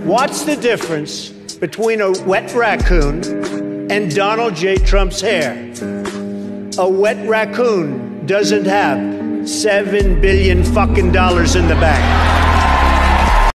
What's the difference between a wet raccoon and Donald J. Trump's hair? A wet raccoon doesn't have $7 billion fucking in the bank.